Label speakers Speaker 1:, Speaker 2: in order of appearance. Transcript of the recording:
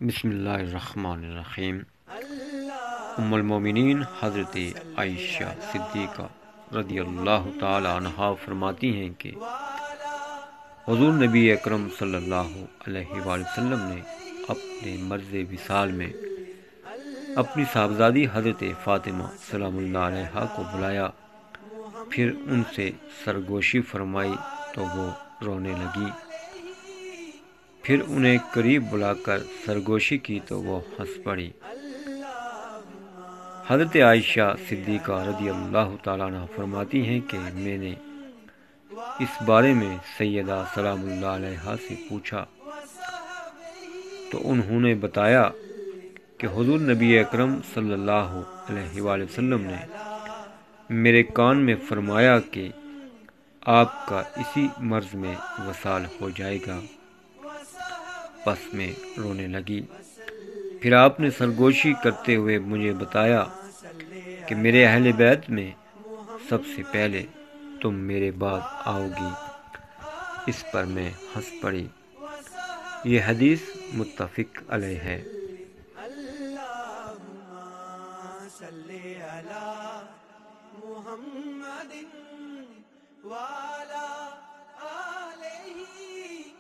Speaker 1: بسم اللہ الرحمن الرحیم۔ ام المومنین حضرت عائشہ صدیقہ رضی اللہ تعالی عنہا فرماتی ہیں کہ حضور نبی اکرم صلی اللہ علیہ وآلہ وسلم نے اپنے مرض وصال میں اپنی صاحبزادی حضرت فاطمہ سلام اللہ علیہا کو بلایا، پھر ان سے سرگوشی فرمائی تو وہ رونے لگی، پھر انہیں قریب بلا کر سرگوشی کی تو وہ ہنس پڑی۔ حضرت عائشہ صدیقہ رضی اللہ تعالیٰ عنہ فرماتی ہیں کہ میں نے اس بارے میں سیدہ سلام اللہ علیہا سے پوچھا تو انہوں نے بتایا کہ حضور نبی اکرم صلی اللہ علیہ وآلہ وسلم نے میرے کان میں فرمایا کہ آپ کا اسی مرض میں وصال ہو جائے گا۔ پس میں رونے لگی، پھر آپ نے سرگوشی کرتے ہوئے مجھے بتایا کہ میرے اہل بیت میں سب سے پہلے تم میرے بعد آؤ گی۔ اس پر میں ہنس پڑی۔ یہ حدیث متفق علیہ ہے۔
Speaker 2: صلی علی محمد وعلی آلہ